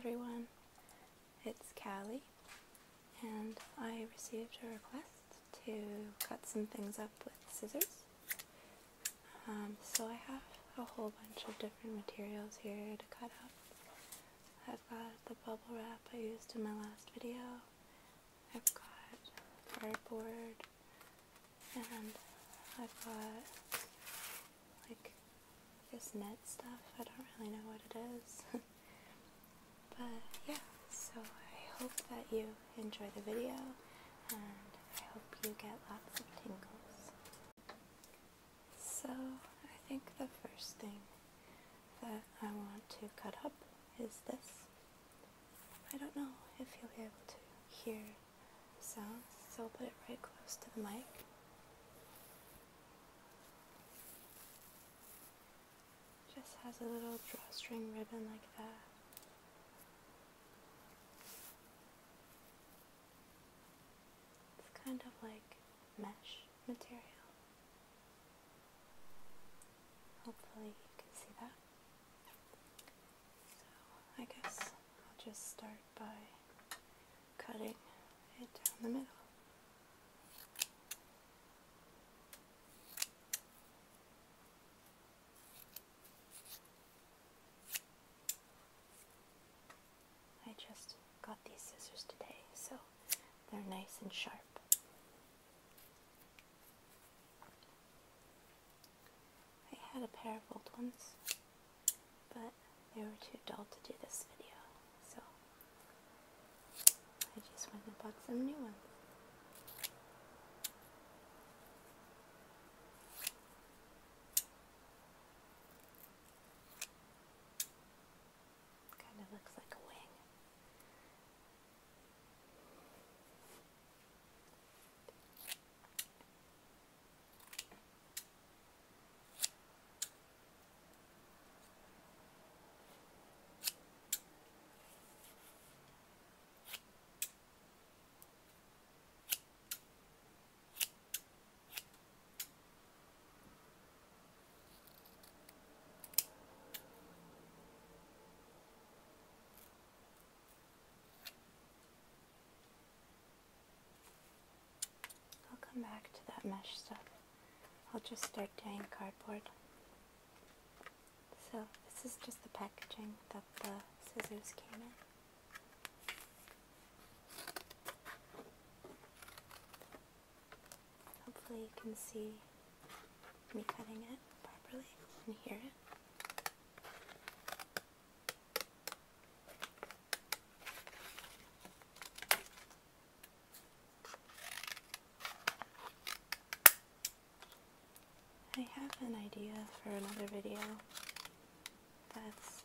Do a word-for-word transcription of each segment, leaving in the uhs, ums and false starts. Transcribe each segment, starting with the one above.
everyone, it's Callie, and I received a request to cut some things up with scissors. Um, so I have a whole bunch of different materials here to cut up. I've got the bubble wrap I used in my last video, I've got cardboard, and I've got like this net stuff. I don't really know what it is. But yeah, so I hope that you enjoy the video, and I hope you get lots of tingles. So I think the first thing that I want to cut up is this. I don't know if you'll be able to hear the sounds, so I'll put it right close to the mic. Just has a little drawstring ribbon like that. Kind of like mesh material. Hopefully you can see that. So I guess I'll just start by cutting it down the middle. I just got these scissors today, so they're nice and sharp. I had a pair of old ones, but they were too dull to do this video, so I just went and bought some new ones. Kind of looks like a wing. Come back to that mesh stuff. I'll just start doing cardboard. So this is just the packaging that the scissors came in. Hopefully you can see me cutting it properly and hear it. I have an idea for another video that's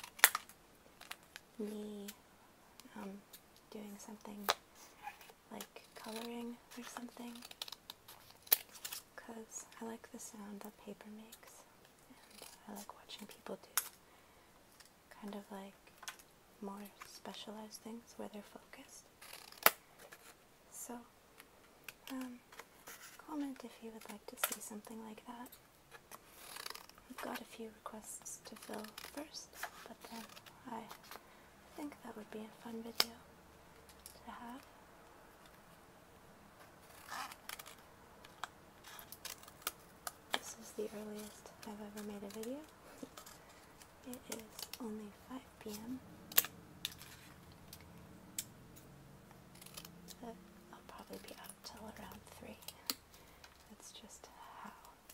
me um, doing something like coloring or something, because I like the sound that paper makes, and I like watching people do kind of like more specialized things where they're focused. So, um, comment if you would like to see something like that. I've got a few requests to fill first, but then I think that would be a fun video to have. This is the earliest I've ever made a video. It is only five p m but I'll probably be out till around three. That's just how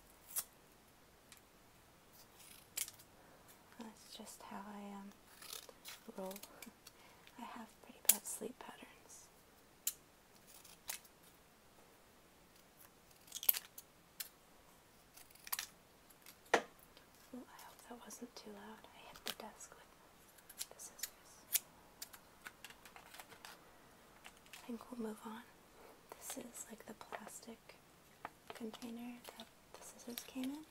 That's just how I um, roll. I have pretty bad sleep patterns. Ooh, I hope that wasn't too loud. I hit the desk with the scissors. I think we'll move on. This is like the plastic container that the scissors came in.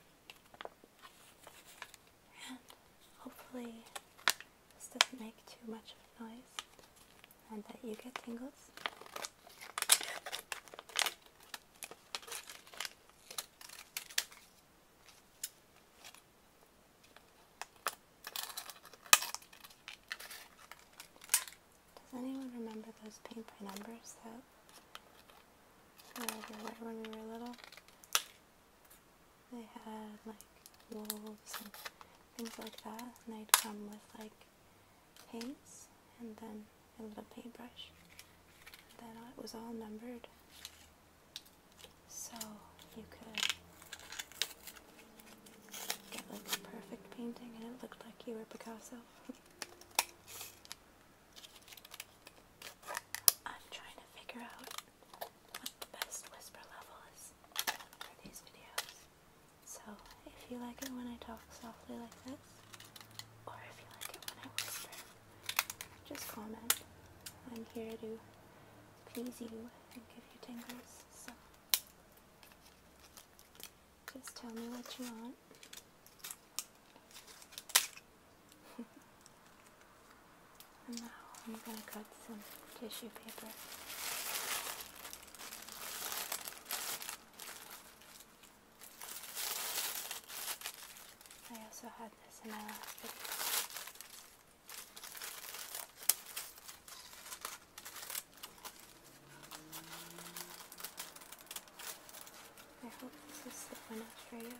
And hopefully this doesn't make too much of a noise and that you get tingles. those paint by numbers that were everywhere when we were little. They had like wolves and things like that, and they'd come with like paints and then a little paintbrush. And then it was all numbered, so you could get like a perfect painting and it looked like you were Picasso. I'm trying to figure out what the best whisper level is for these videos. So if you like it when I talk softly like this, or if you like it when I whisper, just comment. I'm here to please you and give you tingles, so just tell me what you want. And now I'm going to cut some tissue paper. I also had this in my last video. I hope this is thick enough for you.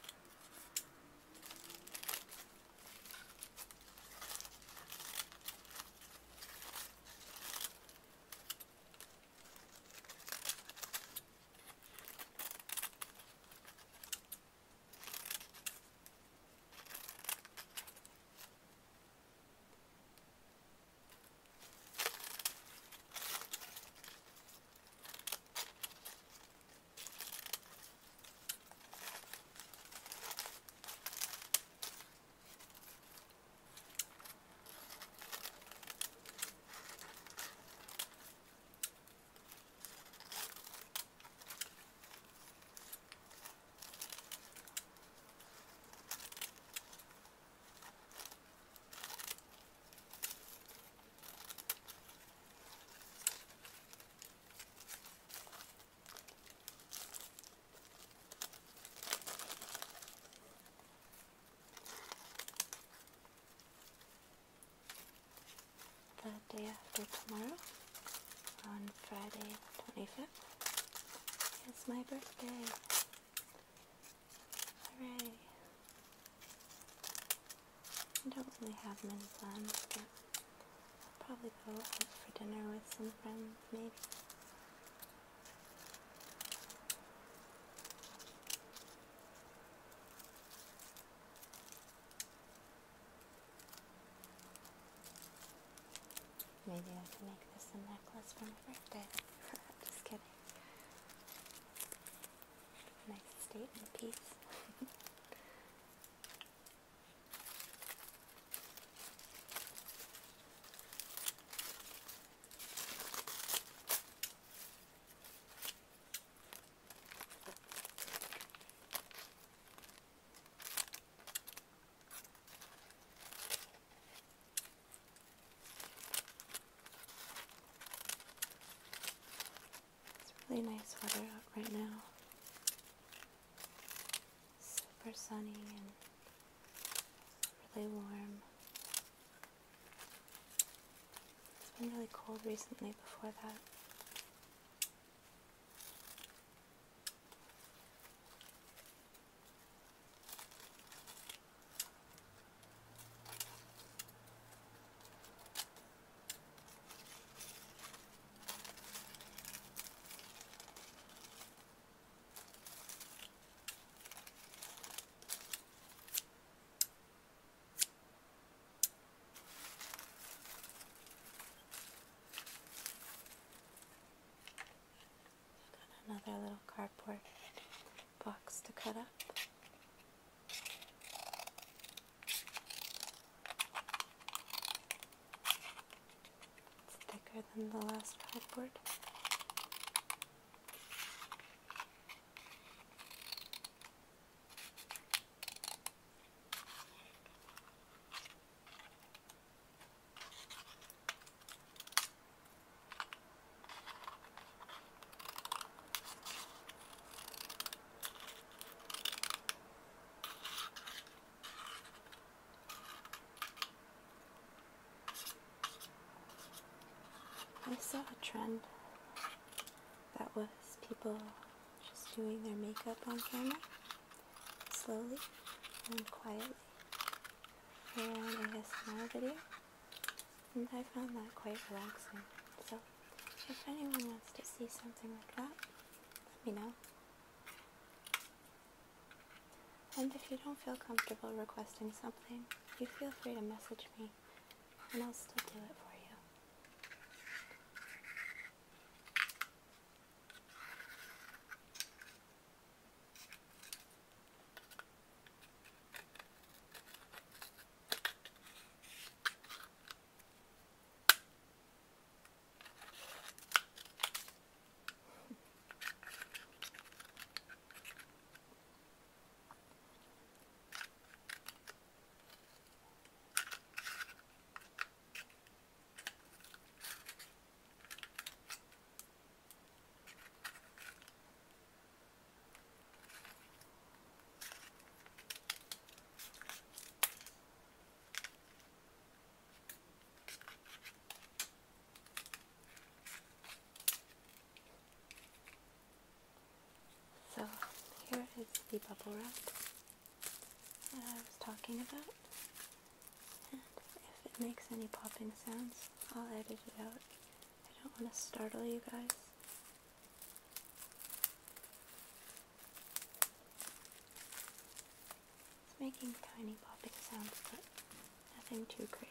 The day after tomorrow, on Friday the twenty-fifth, is my birthday. Hooray! I don't really have many plans, but I'll probably go out for dinner with some friends, maybe. Maybe I can make this a necklace for my birthday. Just kidding. Nice statement piece. Really nice weather out right now. Super sunny and really warm. It's been really cold recently before that. Another little cardboard box to cut up. It's thicker than the last cardboard. I saw a trend that was people just doing their makeup on camera, slowly and quietly, for an A S M R video, and I found that quite relaxing. So if anyone wants to see something like that, let me know. And if you don't feel comfortable requesting something, you feel free to message me, and I'll still do it for you. So here is the bubble wrap that I was talking about, and if it makes any popping sounds, I'll edit it out. I don't want to startle you guys. It's making tiny popping sounds, but nothing too crazy.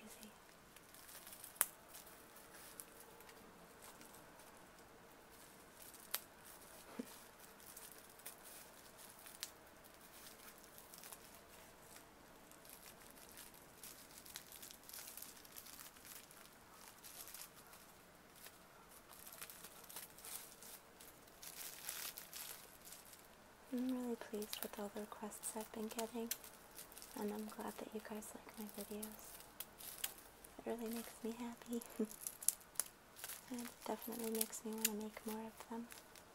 I'm really pleased with all the requests I've been getting, and I'm glad that you guys like my videos. It really makes me happy, and it definitely makes me want to make more of them.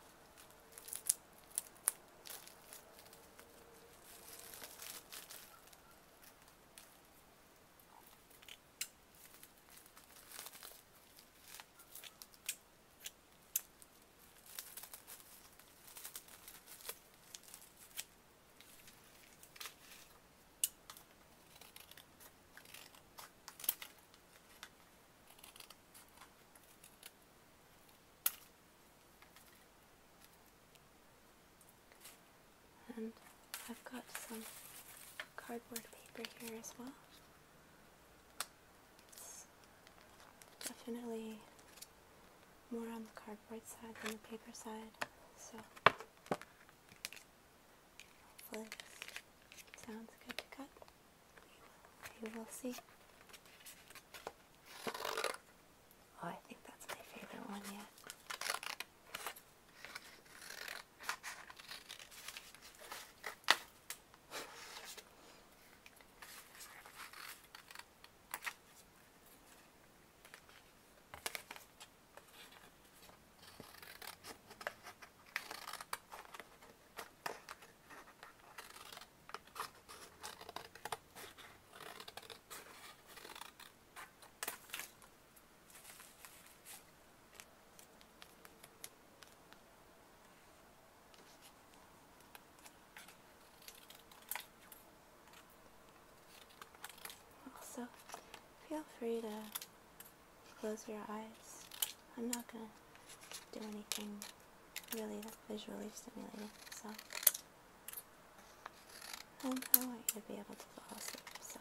And I've got some cardboard paper here as well. It's definitely more on the cardboard side than the paper side, so hopefully this sounds good to cut. We will see. Oh, I think that's my favorite one yet. Also, feel free to close your eyes. I'm not going to do anything really visually stimulating, so and I want you to be able to fall asleep, so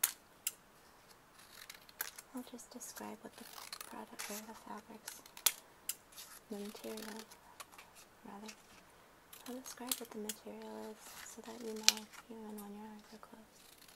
I'll just describe what the product or the fabrics, the material, rather. I'll describe what the material is so that you know even when your eyes are closed.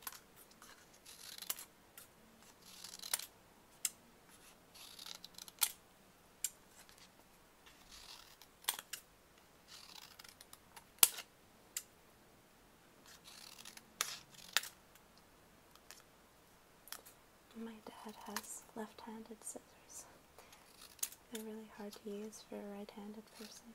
My dad has left-handed scissors. They're really hard to use for a right-handed person.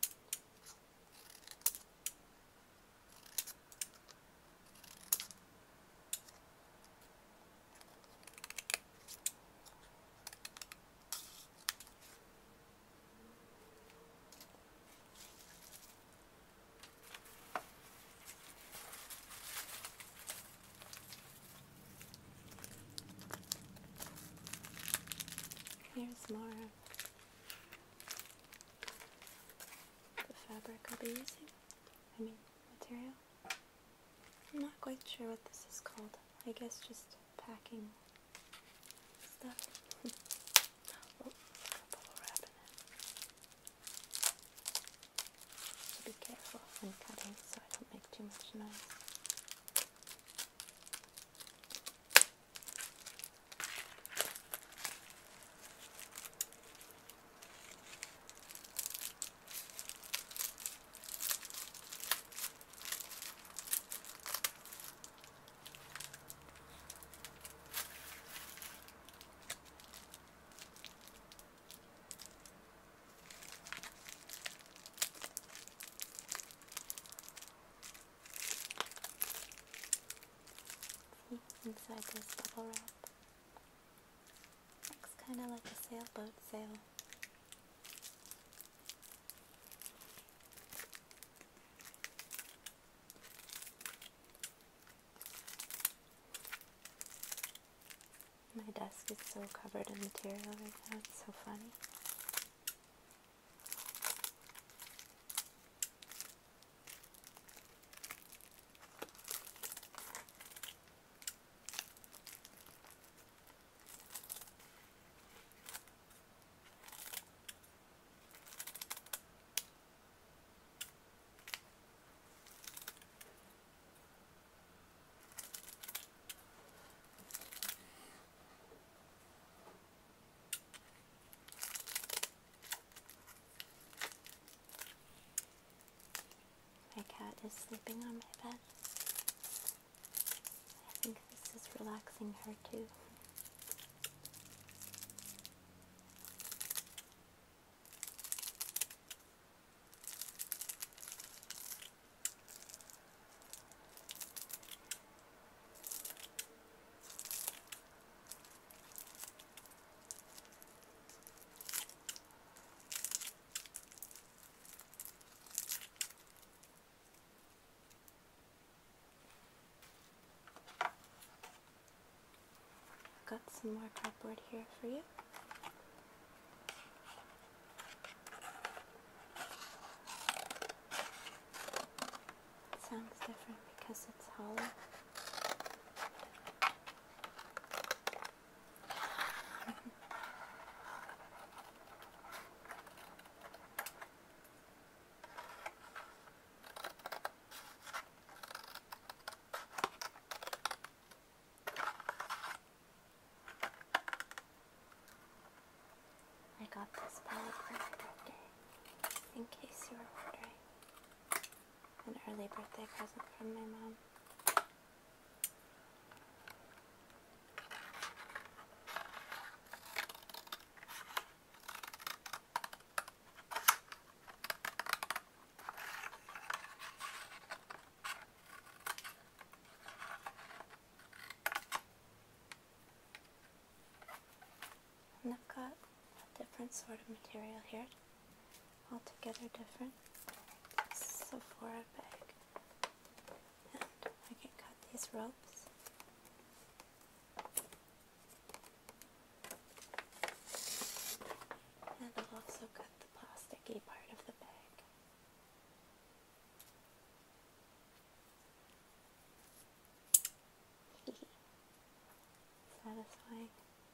here's more of the fabric I'll be using. I mean, material. I'm not quite sure what this is called. I guess just packing stuff. Oh, bubble wrap in it. To be careful when cutting so I don't make too much noise. Inside this bubble wrap. Looks kind of like a sailboat sail. My desk is so covered in material right now, it's so funny. My cat is sleeping on my bed. I think this is relaxing her too. Got some more cardboard here for you. It sounds different because it's hollow. I got this palette for my birthday, in case you were wondering. An early birthday present from my mom. And I've got a different sort of material here, altogether different. Sephora bag, and I can cut these ropes. And I'll also cut the plasticky part of the bag. Satisfying.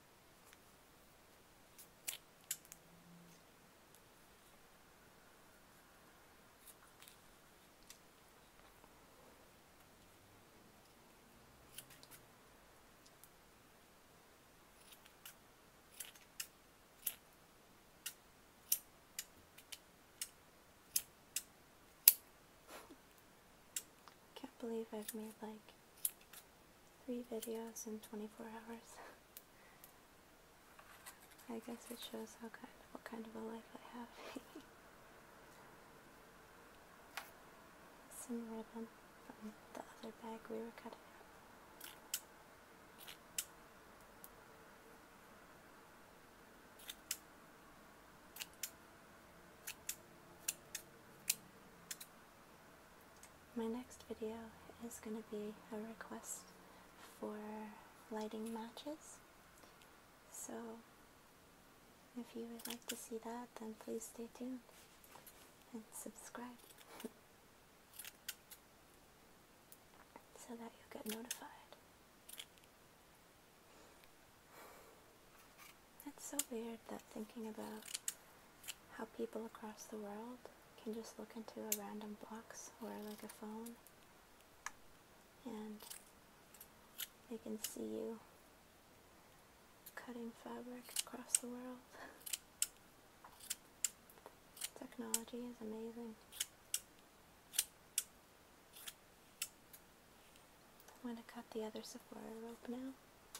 Can't believe I've made like three videos in twenty-four hours. I guess it shows how kind of, what kind of a life I have. Some ribbon from the other bag we were cutting out. My next video is going to be a request for lighting matches. So If you would like to see that, then please stay tuned and subscribe so that you'll get notified. It's so weird that thinking about how people across the world can just look into a random box or like a phone and they can see you cutting fabric across the world. Technology is amazing. I'm going to cut the other Sephora rope now.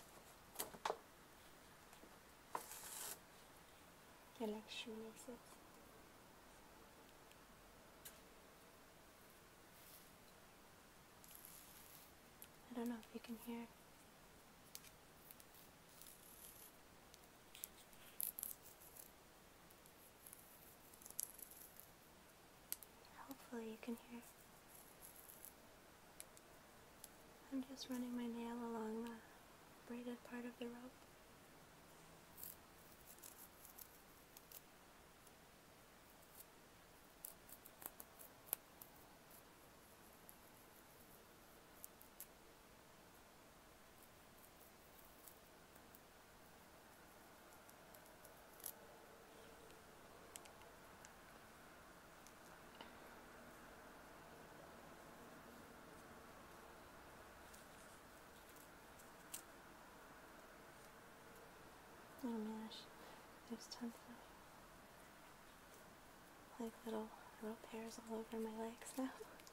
They're like shoelaces. I don't know if you can hear. Hopefully you can hear. I'm just running my nail along the braided part of the rope. Oh my gosh, there's tons of like little rope hairs all over my legs now.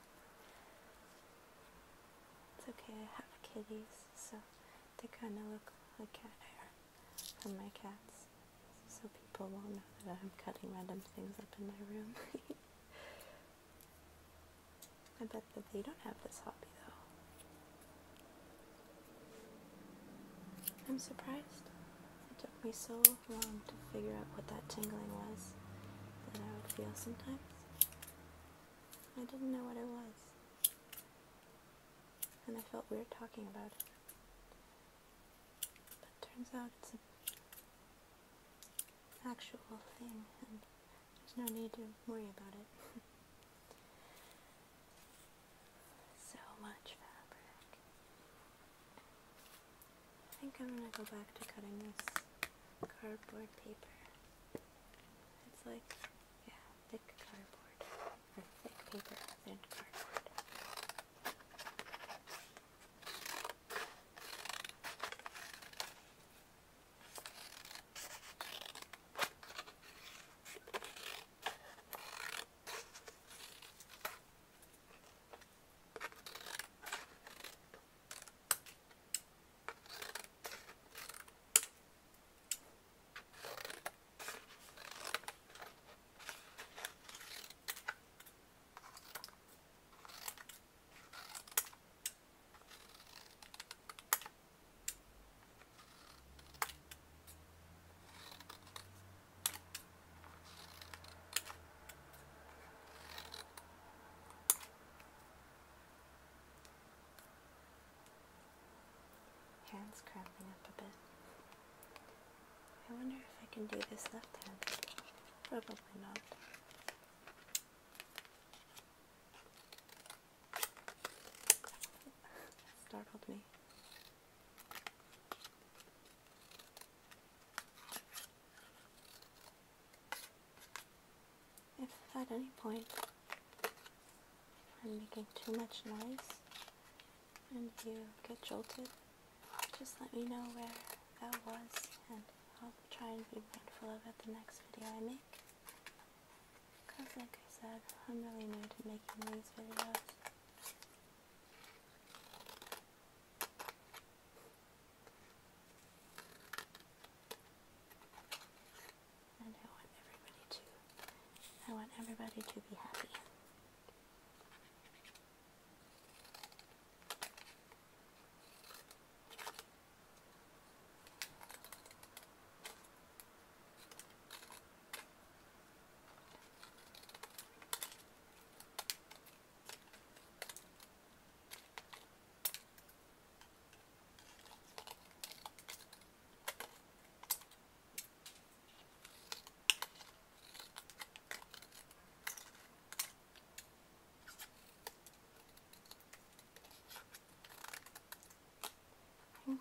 It's okay, I have kitties, so they kind of look like cat hair from my cats, so people won't know that I'm cutting random things up in my room. I bet that they don't have this hobby though. I'm surprised. It took me so long to figure out what that tingling was that I would feel sometimes. I didn't know what it was. And I felt weird talking about it. But it turns out it's an actual thing, and there's no need to worry about it. So much fabric. I think I'm gonna go back to cutting this cardboard paper. It's like, yeah, thick cardboard, or thick paper than cardboard. Hands cramping up a bit. I wonder if I can do this left-handed. Probably not. Startled me. If at any point I'm making too much noise and you get jolted, just let me know where that was, and I'll try and be mindful of it the next video I make. Because like I said, I'm really new to making these videos. And I want everybody to, I want everybody to be happy.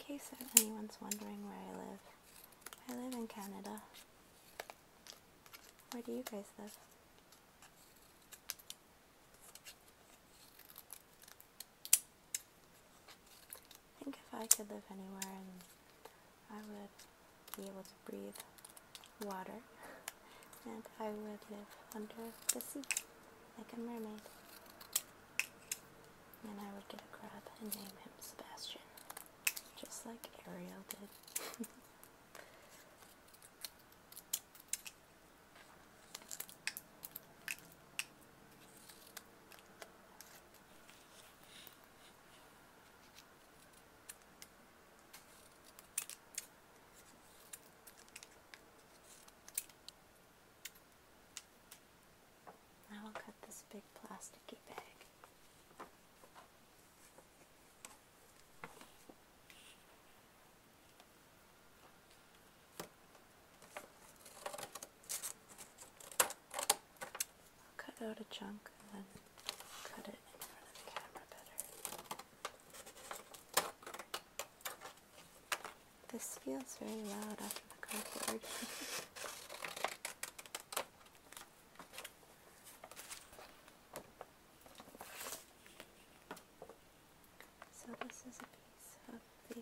case anyone's wondering where I live, I live in Canada. Where do you guys live? I think if I could live anywhere, I would be able to breathe water, and I would live under the sea, like a mermaid. And I would get a crab and name him Sebastian, just like Ariel did. Now I'll cut this big plasticky bag. Cut out a chunk and then cut it in front of the camera better. This feels very loud after the cardboard. So this is a piece of the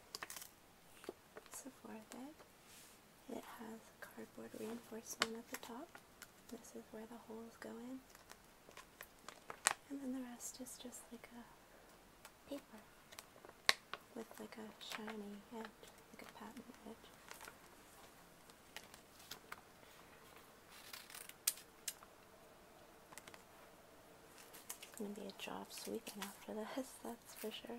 Sephora bag. It has cardboard reinforcement at the top. This is where the holes go in. And then the rest is just like a paper with like a shiny edge, like a patent edge. It's going to be a job sweeping after this, that's for sure.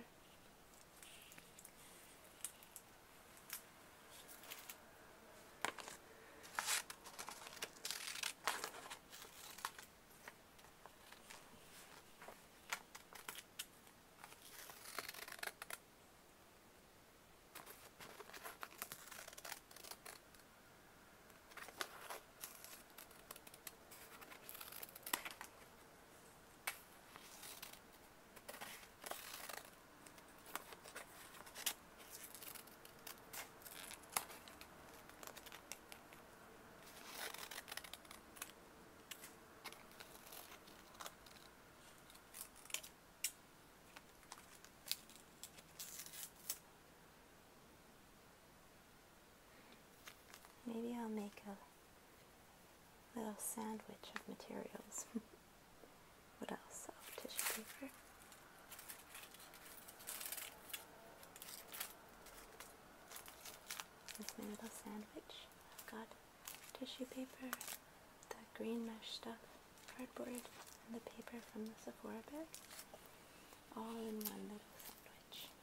Maybe I'll make a little sandwich of materials. What else? Oh, tissue paper. Here's my little sandwich. I've got tissue paper, the green mesh stuff, cardboard, and the paper from the Sephora bag, all in one little sandwich.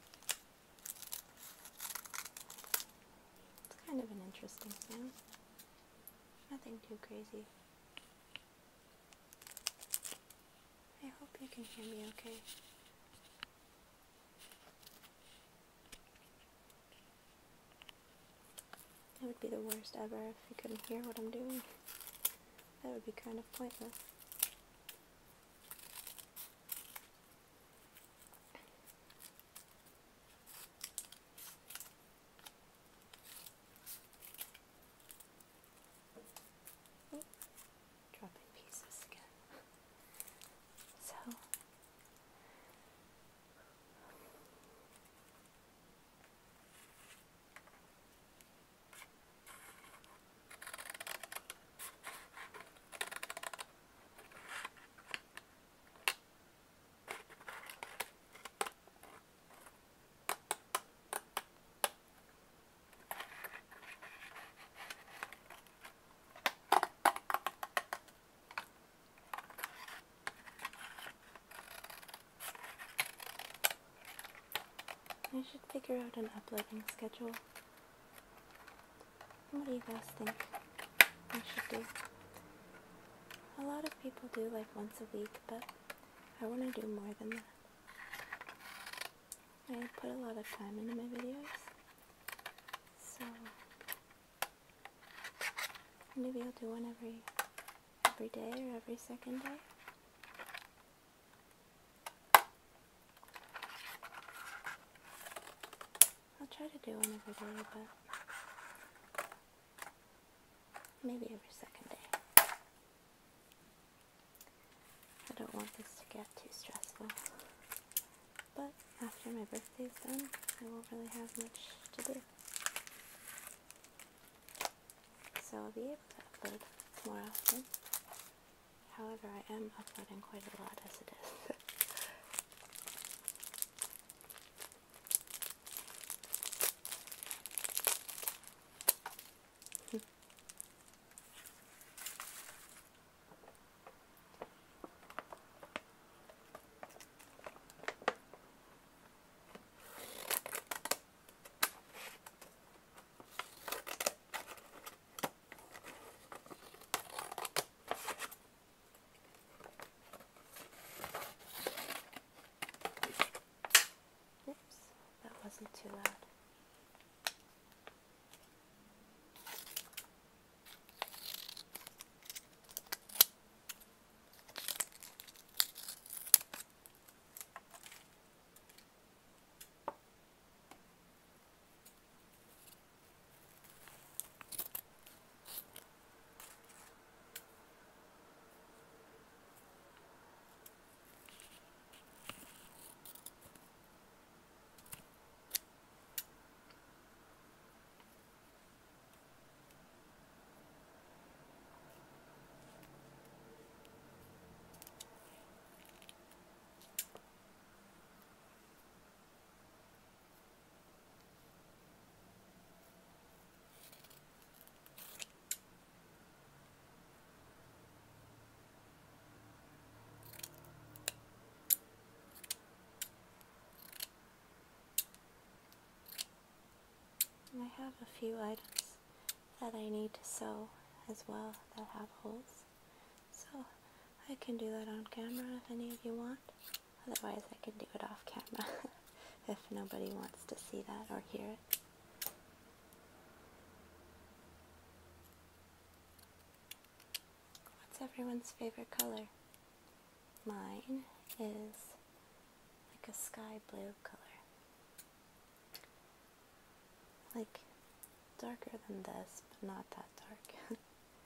Kind of an interesting sound. Nothing too crazy. I hope you can hear me okay. It would be the worst ever if you couldn't hear what I'm doing. That would be kind of pointless. Dropping pieces again. So, I should figure out an uploading schedule. What do you guys think I should do? A lot of people do like once a week, but I want to do more than that. I put a lot of time into my videos, so maybe I'll do one every every day or every second day. try to do one every day, but maybe every second day. I don't want this to get too stressful. But after my birthday's done, I won't really have much to do. So I'll be able to upload more often. However, I am uploading quite a lot as it is. That wasn't too loud. And I have a few items that I need to sew as well that have holes. So I can do that on camera if any of you want. Otherwise I can do it off camera if nobody wants to see that or hear it. What's everyone's favorite color? Mine is like a sky blue color. Like darker than this, but not that dark.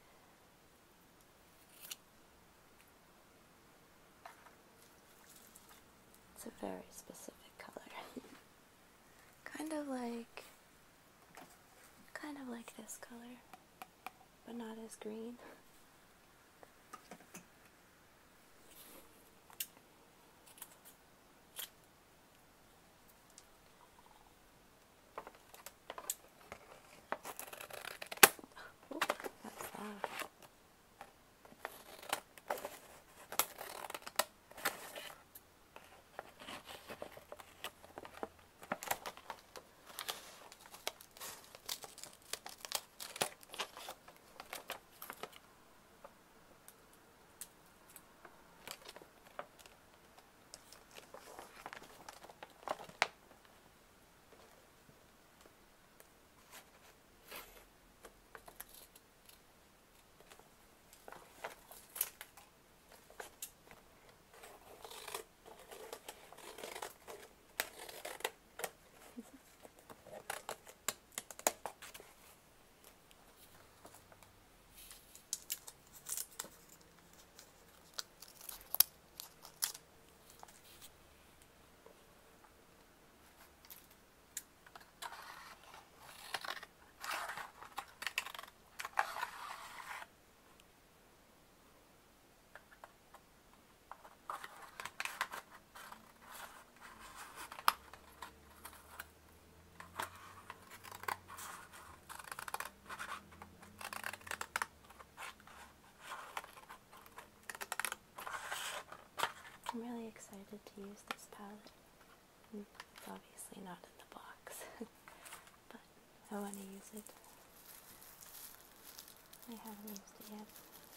It's a very specific color. Kind of like, kind of like this color, but not as green. I'm really excited to use this palette. It's obviously not in the box, but I want to use it. I haven't used it yet.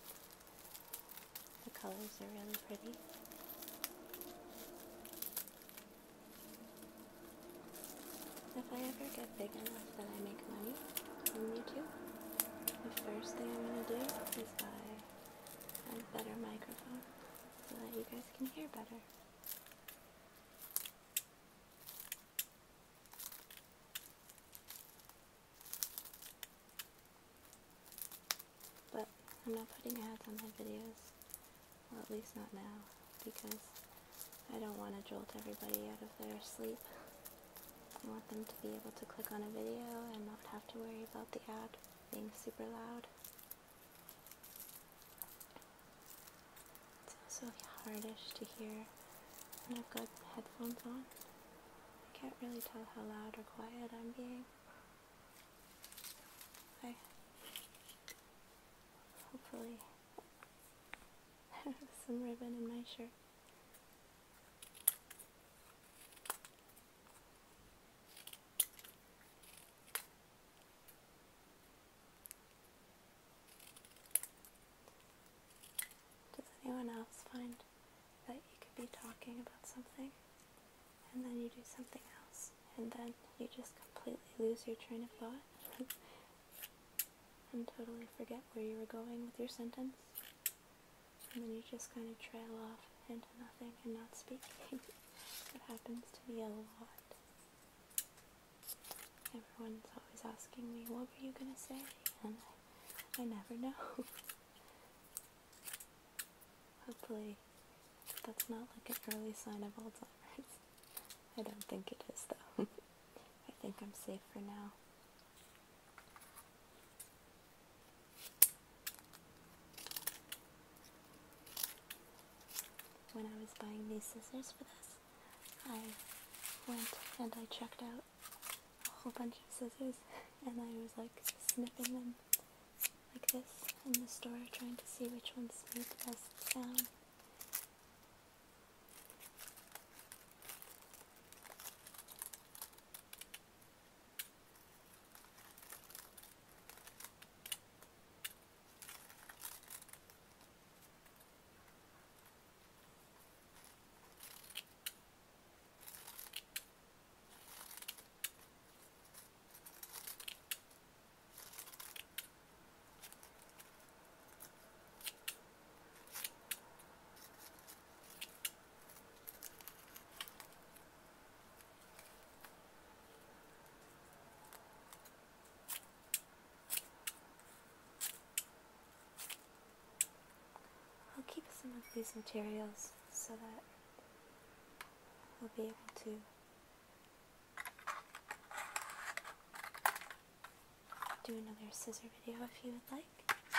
The colors are really pretty. If I ever get big enough that I make money on YouTube, the first thing I'm going to do is buy a better microphone so that you guys can hear better. I'm not putting ads on my videos. Well, at least not now, because I don't want to jolt everybody out of their sleep. I want them to be able to click on a video and not have to worry about the ad being super loud. It's also hardish to hear when I've got headphones on. I can't really tell how loud or quiet I'm being. I hopefully have some ribbon in my shirt. Does anyone else find that you could be talking about something and then you do something else and then you just completely lose your train of thought and totally forget where you were going with your sentence, and then you just kind of trail off into nothing and not speaking? That happens to me a lot. Everyone's always asking me, what were you gonna say? And I, I never know. Hopefully that's not like an early sign of Alzheimer's. I don't think it is, though. I think I'm safe for now. When I was buying these scissors for this, I went and I checked out a whole bunch of scissors, and I was like snipping them like this in the store, trying to see which ones made the best sound. I'll keep some of these materials so that we'll be able to do another scissor video if you would like.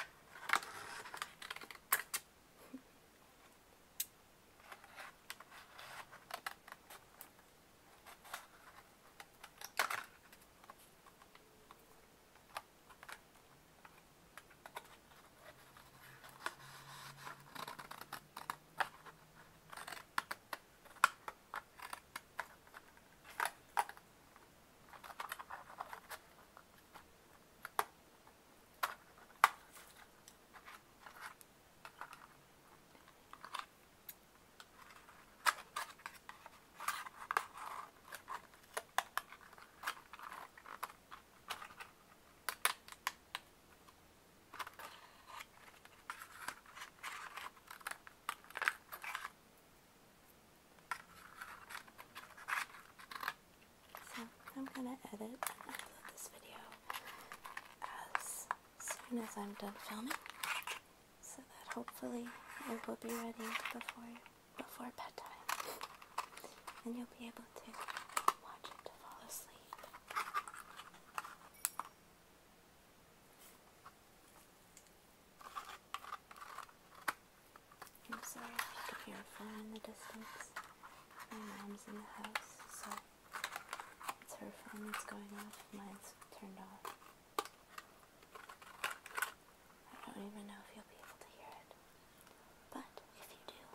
I'm gonna edit and upload this video as soon as I'm done filming, so that hopefully it will be ready before before bedtime, and you'll be able to watch it to fall asleep. I'm sorry if you can hear a phone in the distance. My mom's in the house, so her phone is going off, mine's turned off. I don't even know if you'll be able to hear it. But if you do,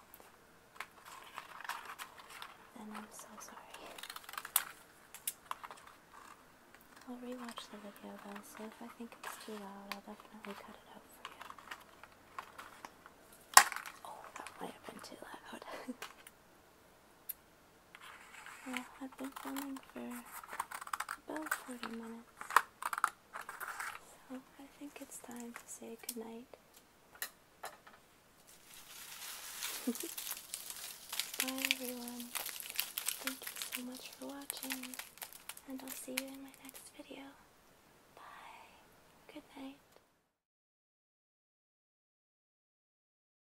then I'm so sorry. I'll rewatch the video though, so if I think it's too loud, I'll definitely cut it out for you. Oh, that might have been too loud. Well, I've been filming for about forty minutes, so I think it's time to say goodnight. Bye everyone, thank you so much for watching, and I'll see you in my next video. Bye, good night.